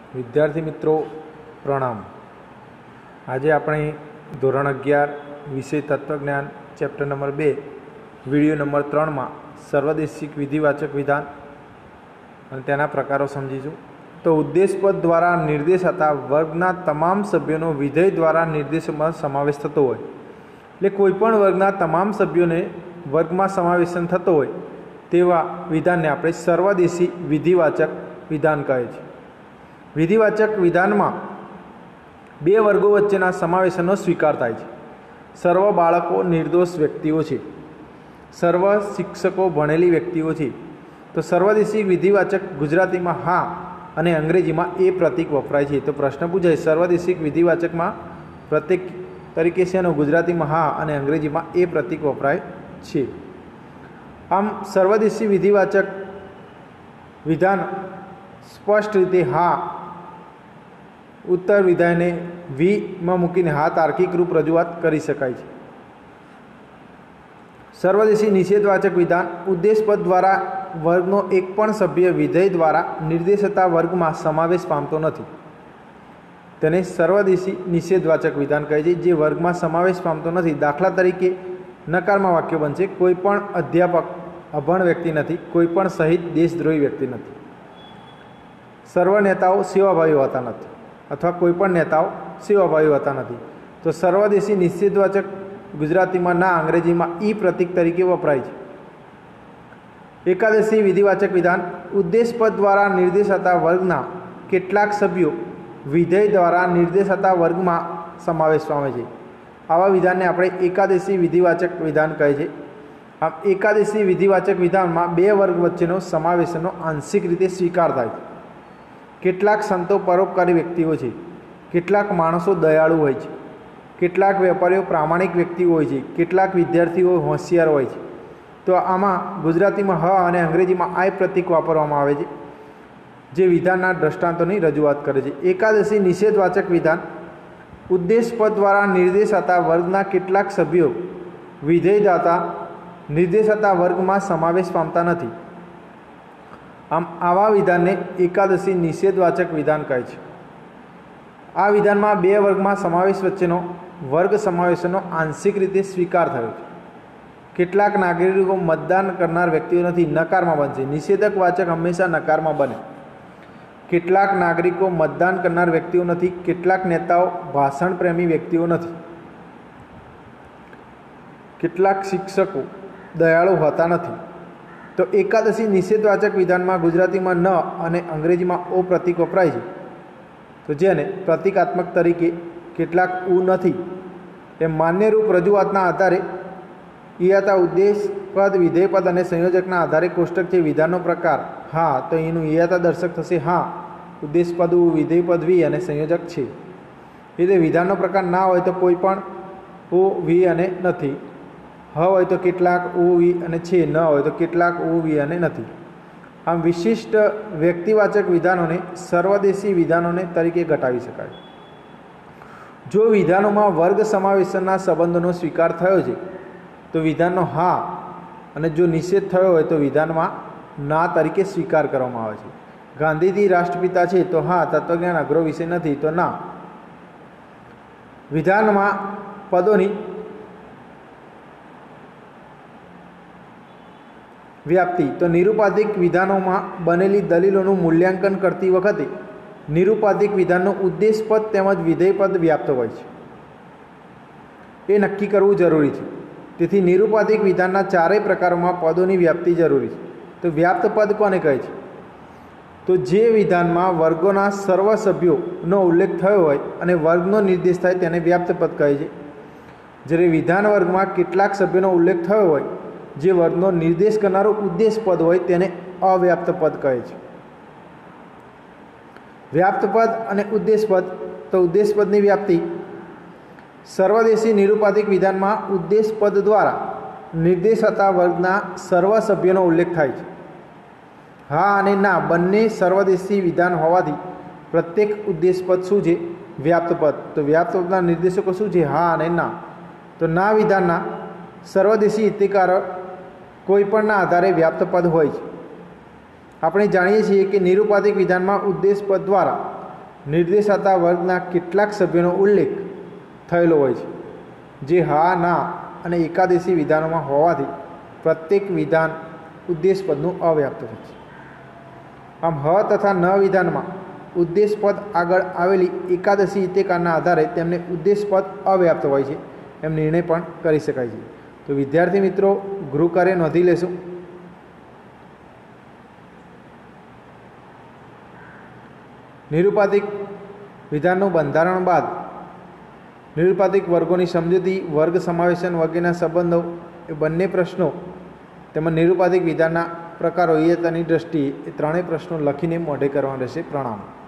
विद्यार्थी मित्रों प्रणाम। आज આપણે ધોરણ 11 વિષય તત્વજ્ઞાન ચેપ્ટર નંબર 2 વિડિયો નંબર 3 માં સર્વદેશિક વિધિવાચક વિધાન અને તેના પ્રકારો સમજીશું। તો ઉદ્દેશપદ દ્વારા નિર્દેશાતા વર્ગના તમામ સભ્યોનો વિધેય દ્વારા નિર્દેશમાં સમાવેશ થતો હોય, એટલે કોઈપણ વર્ગના તમામ સભ્યોને વર્ગમાં સમાવેશન થતો હોય તેવા વિધાનને આપણે સર્વદેશી વિધિવાચક વિધાન કહે છે। विधिवाचक विधान में बे वर्गो वच्चेना समावेशनो स्वीकार थाय छे। सर्व बाळको निर्दोष व्यक्तिओ छे, सर्व शिक्षको भणेली व्यक्तिओ छे। तो सर्वदेशी विधिवाचक गुजराती में हाँ अने अंग्रेजी में ए प्रतीक वपराय छे। तो प्रश्न पूछाय सर्वदेशी विधिवाचक में प्रतीक तरीके से गुजराती में हाँ अने अंग्रेजी में ए प्रतीक वपराय छे। आम सर्वदेशी विधिवाचक विधान स्पष्ट रीते हाँ उत्तर विधाय ने वी में मूकीने हाँ तार्किक रूप रजूआत करी शकाय छे। सर्वदेशी निषेधवाचक विधान उद्देशपद द्वारा वर्गनो एक पण सभ्य विधेय द्वारा निर्देशता वर्ग में समावेश पामतो नथी, तेने सर्वदेशी निषेधवाचक विधान कहे छे। जे वर्ग में समावेश पामतो नथी, दाखला तरीके नकारमा वाक्य बनशे कोई पण अध्यापक अभण व्यक्ति नथी, कोई पण शहीद देशद्रोही व्यक्ति नथी, सर्व नेताओं सेवाभावी होता नहीं अथवा कोईपण नेताओं सेवाभावी होता नहीं। तो सर्वदेशी निषेधवाचक गुजराती में ना अंग्रेजी में ई प्रतीक तरीके वपराय छे। एकादशी विधिवाचक विधान उद्देशपद द्वारा निर्देशाता वर्गना केटलाक सभ्यों विधेय द्वारा निर्देशाता वर्ग में समावेश पामे छे। आवा विधान ने आपणे एकादशी विधिवाचक विधान कहे छे। आम एकादशी विधिवाचक विधान में बे वर्ग वच्चेनो समावेशनो आंशिक रीते स्वीकार थाय छे। કેટલાક સંતો પરોપકારી વ્યક્તિઓ છે, કેટલાક માણસો દયાળુ હોય છે, કેટલાક વેપારીઓ પ્રામાણિક વ્યક્તિઓ હોય છે, કેટલાક વિદ્યાર્થીઓ હોશિયાર હોય છે। તો આમાં ગુજરાતીમાં હ અને અંગ્રેજીમાં આઈ પ્રતીક વાપરવામાં આવે છે, જે વિધાનના દ્રષ્ટાંતોની રજૂઆત કરે છે। એકાદશી નિષેધવાચક વિધાન ઉદ્દેશપદ દ્વારા નિર્દેશાતા વર્ગના કેટલાક સભ્યો વિધેયદાતા નિર્દેશાતા વર્ગમાં સમાવેશ પામતા નથી। आम आवा विधान ने एकादशी निषेधवाचक विधान कहे छे। आ विधान में बे वर्ग में समावेश वच्चेनो वर्ग समावेशनो आंशिक रीते स्वीकार थयो छे। केटलाक नागरिको मतदान करनार व्यक्तिओ नथी, नकार में बनशे। निषेधक वाचक हमेशा नकार में बने। केटलाक नागरिको मतदान करनार व्यक्तिओ नथी, केटलाक नेताओ भाषण प्रेमी व्यक्तिओ नथी, केटलाक शिक्षको दयाळु होता नथी। तो एकादशी निषेधवाचक विधान में गुजराती में न और अंग्रेजी में ओ प्रतीक वपराय छे। तो जेने प्रतीकात्मक तरीके केटलाक ऊ नथी ए मान्य रूप रजूआतना आधारे इयाता उद्देशपद विधेयपद और संयोजकना आधारे कोष्टक छे। विधाननो प्रकार हाँ, तो एनुं इयाता दर्शक थशे हाँ, उद्देशपद ऊ, विधेयपद वी और संयोजक छे। ए विधाननो प्रकार ना होय तो कोईपण ऊ वी अने नथी, ह होय तो केटलाक ऊ वी अने छे, न होय तो केटलाक ऊ वी अने नथी। आम विशिष्ट व्यक्तिवाचक विधानों ने सर्वदेशी विधानों ने तरीके घटावी शकाय। जो विधानों में वर्ग समावेशना संबंधों स्वीकार थयो छे तो विधाननो हाँ, अने जो निषेध थयो होय तो विधान में ना तरीके स्वीकार करवामां आवे छे। गांधीजी राष्ट्रपिता छे तो हाँ, तत्वज्ञान अग्रो विषय नथी तो ना। विधान में पदों व्याप्ति तो निरुपाधिक विधानों में बनेली दलीलों मूल्यांकन करती वखते निरुपाधिक विधानों उद्देशपद तेमज विधेयपद व्याप्त होय छे, ए नक्की करवू जरूरी है। तेथी निरुपाधिक विधानना चारेय प्रकारों में पदों की व्याप्ति जरूरी है। तो व्याप्त पद कोने कहे छे? तो जे विधान में वर्गोना सर्व सभ्यों उल्लेख थयो होय अने वर्गनो निर्देश थाय तेने व्याप्त पद कहे छे। ज्यारे विधान वर्ग में केटलाक सभ्यों उल्लेख थयो होय, जे वर्गनो निर्देश करनारो उद्देश पद होय तेने अव्याप्त पद कहे छे। व्याप्त पद अने उद्देश पद तो उद्देश पदनी व्याप्ति सर्वदेशी निरुपाधिक विधान में उद्देश पद द्वारा निर्देशाता वर्गना सर्व सभ्योनो उल्लेख थाय छे। हाँ अने ना बंने सर्वदेशी विधान होवाथी प्रत्येक उद्देश पद शुं छे? व्याप्त पद। तो व्याप्त पदना निर्देशको शुं छे? हाँ अने ना। तो ना विधानना सर्वदेशी हितकार कोईपणना आधारे व्याप्त पद होय छे। આપણે જાણીએ છીએ કે નિરુપાધિક વિધાનમાં ઉદ્દેશ પદ દ્વારા નિર્દેશાતા વર્ગના કેટલાક સભ્યોનો ઉલ્લેખ થયેલો હોય છે, જે હા, ના અને એકાદેશી વિધાનોમાં હોવાથી પ્રત્યેક વિધાન ઉદ્દેશપદનું અવ્યાપ્ત હોય છે. આમ હ તથા ન વિધાનમાં ઉદ્દેશપદ આગળ આવેલી એકાદશી ઇત્યકારના આધારે તેમને ઉદ્દેશપદ અવ્યાપ્ત હોય છે એમ નિર્ણય પણ કરી શકાય છે. તો વિદ્યાર્થી મિત્રો, ગૃહકાર્ય નોંધી લેશું. નિરુપાધિક વિધાનનું બંધારણ બાદ નિરુપાધિક વર્ગોની સમજૂતી, વર્ગ સમાવેશન વગેરેના સંબંધો એ બંને પ્રશ્નો તેમજ નિરુપાધિક વિધાનના પ્રકારો એની દ્રષ્ટિએ એ ત્રણેય પ્રશ્નો લખીને મોઢે કરવાના રહેશે. પ્રણામ.